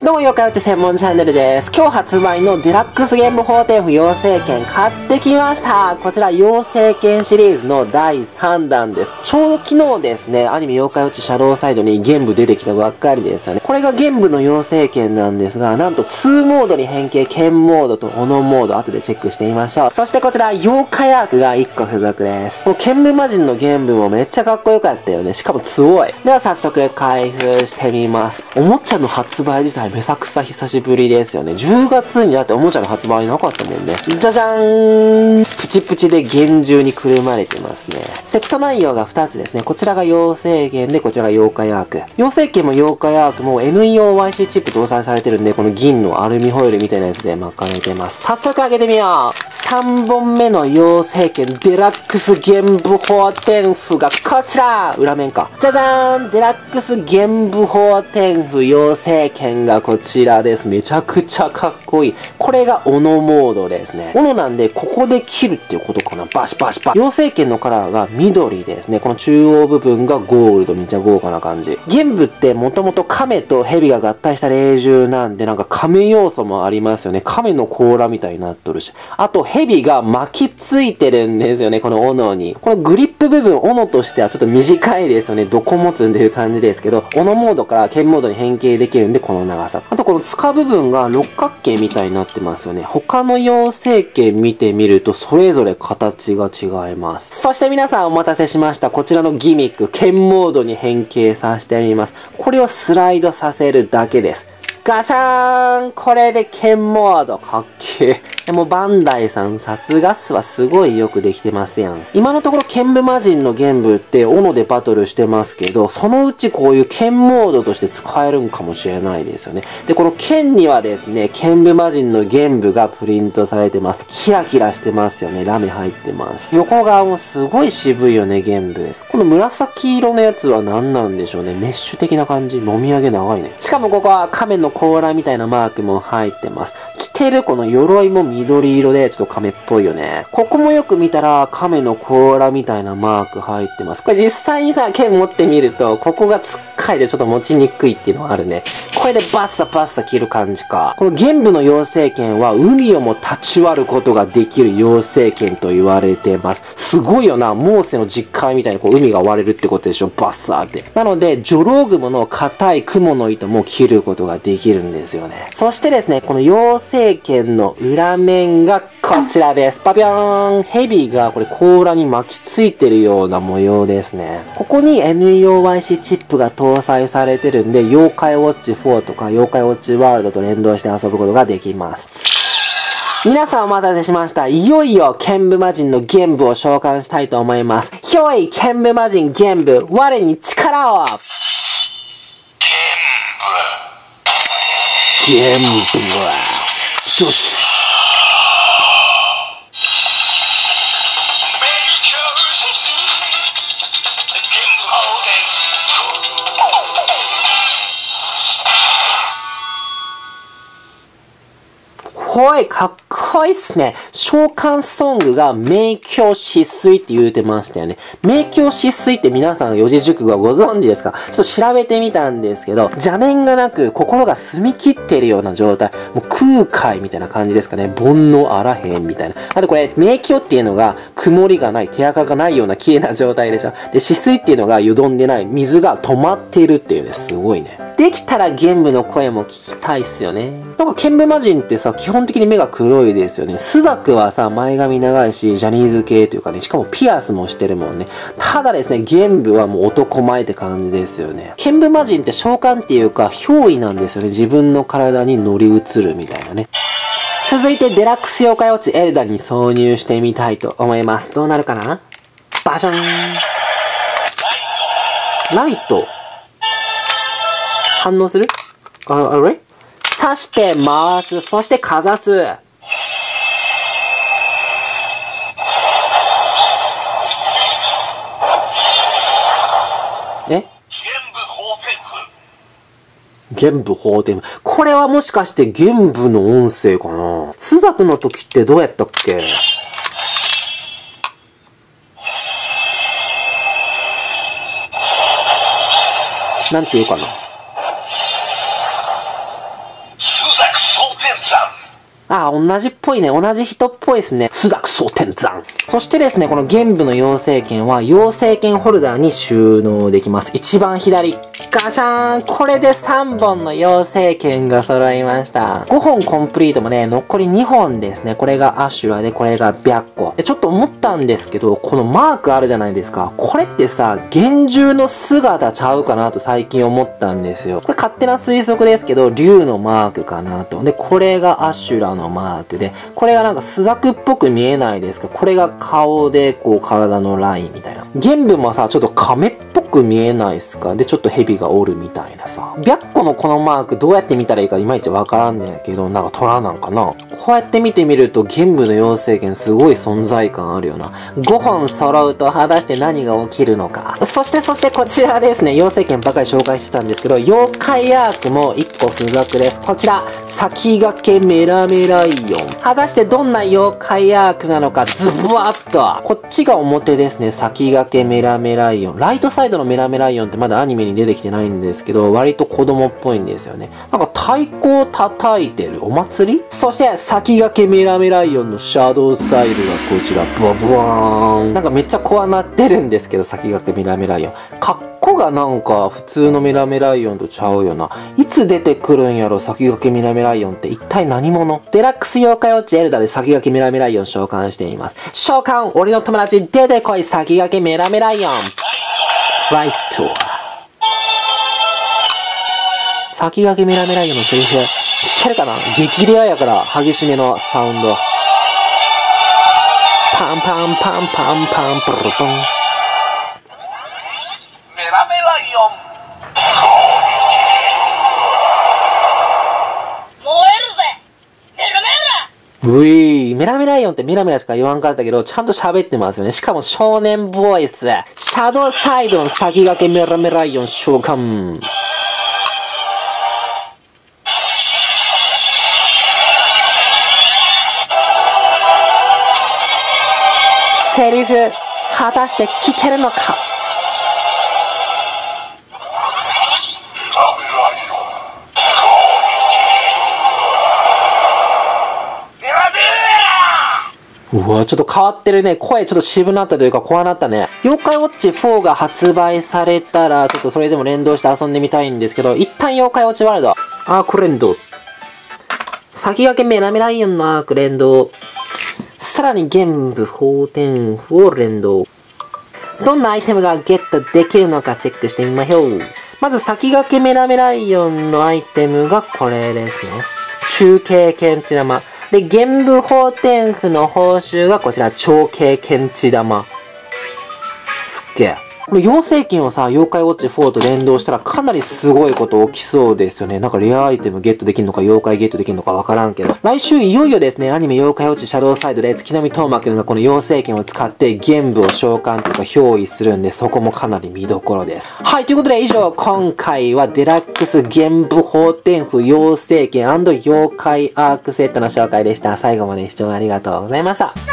どうも、妖怪ウチ専門チャンネルです。今日発売のデラックスゲーム法廷譜妖精剣買ってきました。こちら、妖精剣シリーズの第3弾です。ちょうど昨日ですね、アニメ妖怪ウチシャドウサイドに玄武出てきたばっかりですよね。これが玄武の妖精剣なんですが、なんと2モードに変形、剣モードと斧モード、後でチェックしてみましょう。そしてこちら、妖怪アークが1個付属です。この剣武魔人の玄武もめっちゃかっこよかったよね。しかも強い。では早速開封してみます。おもちゃの発売自体めさくさ久しぶりですよね。10月にだっておもちゃの発売なかったもんね。じゃじゃーん、プチプチで厳重にくるまれてますね。セット内容が2つですね。こちらが妖精剣で、こちらが妖怪アーク。妖精剣も妖怪アークも NEOYC チップ搭載されてるんで、この銀のアルミホイルみたいなやつで巻かれてます。早速開けてみよう。3本目の妖精剣デラックス玄武法天譜がこちら、裏面か。じゃじゃーん、デラックス玄武法天譜妖精剣がこちらです。めちゃくちゃかっこいい。これが斧モードですね。斧なんで、ここで切るっていうことかな。バシバシバシ。妖精剣のカラーが緑ですね。この中央部分がゴールド。めちゃ豪華な感じ。玄武ってもともと亀と蛇が合体した霊獣なんで、なんか亀要素もありますよね。亀の甲羅みたいになっとるし。あと、蛇が巻きついてるんですよね。この斧に。このグリップ部分、斧としてはちょっと短いですよね。どこ持つんでいう感じですけど、斧モードから剣モードに変形できるんで、この長さ。あと、この塚部分が六角形みたいになってますよね。他の妖精剣見てみると、それぞれ形が違います。そして皆さんお待たせしました。こちらのギミック、剣モードに変形させてみます。これをスライドさせるだけです。ガシャーン、これで剣モードかっけえ。でもバンダイさんさすがっすわ、すごいよくできてますやん。今のところ剣武魔人の玄武って斧でバトルしてますけど、そのうちこういう剣モードとして使えるんかもしれないですよね。で、この剣にはですね、剣武魔人の玄武がプリントされてます。キラキラしてますよね。ラメ入ってます。横側もすごい渋いよね、玄武。この紫色のやつは何なんでしょうね。メッシュ的な感じ。もみあげ長いね。しかもここは亀の甲羅みたいなマークも入ってます。着てるこの鎧も緑色でちょっと亀っぽいよね。ここもよく見たら亀の甲羅みたいなマーク入ってます。これ実際にさ、剣持ってみると、ここがつっかいでちょっと持ちにくいっていうのはあるね。これでバッサバッサ切る感じか。この玄武の妖精剣は海をも立ち割ることができる妖精剣と言われてます。すごいよな。モーセの実界みたいにこう海が割れるってことでしょ。バッサーって。なので、ジョロウグモの硬い雲の糸も切ることができるんですよね。そしてですね、この妖精剣の裏面がこちらです。パピョーン。ヘビがこれ甲羅に巻きついてるような模様ですね。ここに NEOYC チップが搭載されてるんで、妖怪ウォッチ4とか妖怪ウォッチワールドと連動して遊ぶことができます。皆さんお待たせしました。いよいよ剣武魔人の玄武を召喚したいと思います。ひょい剣武魔人玄武、我に力を。玄武は、よし。ほい、かっこいいっすね。召喚ソングが明鏡止水って言うてましたよね。明鏡止水って皆さん四字熟語はご存知ですか？ちょっと調べてみたんですけど、邪念がなく心が澄み切ってるような状態。もう空海みたいな感じですかね。煩悩あらへんみたいな。あとこれ、明鏡っていうのが曇りがない、手垢がないような綺麗な状態でしょ。で、止水っていうのがよどんでない、水が止まっているっていうね、すごいね。できたら玄武の声も聞きたいっすよね。なんか剣武魔人ってさ、基本的に目が黒いですよね。スザクはさ、前髪長いし、ジャニーズ系というかね、しかもピアスもしてるもんね。ただですね、玄武はもう男前って感じですよね。剣武魔人って召喚っていうか、憑依なんですよね。自分の体に乗り移るみたいなね。続いて、デラックス妖怪ウォッチエルダに挿入してみたいと思います。どうなるかな？バシャン。ライト。反応する？あれ？刺して回す。そしてかざす。え？玄武法天譜。これはもしかして玄武の音声かな？スザクの時ってどうやったっけ？なんて言うかな。 あ、同じっぽいね。同じ人っぽいですね。朱雀蒼天山。そしてですね、この玄武の妖精剣は、妖精剣ホルダーに収納できます。一番左。ガシャーン。これで3本の妖精剣が揃いました。5本コンプリートもね、残り2本ですね。これがアシュラで、これが白虎。で、ちょっと思ったんですけど、このマークあるじゃないですか。これってさ、幻獣の姿ちゃうかなと最近思ったんですよ。これ勝手な推測ですけど、竜のマークかなと。で、これがアシュラのマークで、これがなんかスザクっぽく見えないですか？これが顔で、こう体のラインみたいな。玄武もさ、ちょっと亀っぽく見えないですか？で、ちょっと蛇がおるみたいなさ。白虎のこのマークどうやって見たらいいかいまいちわからんねんけど、なんか虎なんかな？こうやって見てみると、玄武の妖精剣すごい存在感あるよな。5本揃うと果たして何が起きるのか。そしてこちらですね、妖精剣ばかり紹介してたんですけど、妖怪アークも1個付属です。こちら、先駆けメラメライオン。果たしてどんな妖怪アークなのか、ズバッと。こっちが表ですね、先駆けメラメライオン。ライトサイドのメラメライオンってまだアニメに出てきてないんですけど、割と子供っぽいんですよね。なんか太鼓を叩いてるお祭り？そして、先駆けメラメライオンのシャドウサイドがこちら、ブワブワーン。なんかめっちゃ怖なってるんですけど、先駆けメラメライオン。格好がなんか普通のメラメライオンとちゃうよな。いつ出てくるんやろ、先駆けメラメライオンって一体何者？デラックス妖怪ウォッチエルダで先駆けメラメライオン召喚しています。召喚、俺の友達出てこい、先駆けメラメライオン。フライト。先駆けメラメライオンのセリフ、聞けるかな？激レアやから激しめのサウンド。パンパンパンパンパンプルトン。 メラメライオン。燃えるぜ。メラメラ。 ういー、メラメライオンってメラメラしか言わんかったけど、ちゃんと喋ってますよね。しかも少年ボイス。シャドウサイドの先駆けメラメライオン召喚。セリフ、果たして聞けるのか？うわ、ちょっと変わってるね。声ちょっと渋なったというか怖なったね。妖怪ウォッチ4が発売されたら、ちょっとそれでも連動して遊んでみたいんですけど、一旦妖怪ウォッチワールド。アーク連動。先駆けメラメライオンのアーク連動。さらに玄武蒼天符を連動。どんなアイテムがゲットできるのかチェックしてみましょう。まず先駆けメラメライオンのアイテムがこれですね。中継検知玉。で、玄武蒼天符の報酬がこちら、長径検知玉。すっげえ。この妖精剣をさ、妖怪ウォッチ4と連動したらかなりすごいこと起きそうですよね。なんかレアアイテムゲットできるのか、妖怪ゲットできるのかわからんけど。来週いよいよですね、アニメ妖怪ウォッチシャドウサイドで月並東馬くんがこの妖精剣を使って玄武を召喚というか憑依するんで、そこもかなり見どころです。はい、ということで以上、今回はデラックス玄武蒼天符妖精剣&妖怪アークセットの紹介でした。最後まで視聴ありがとうございました。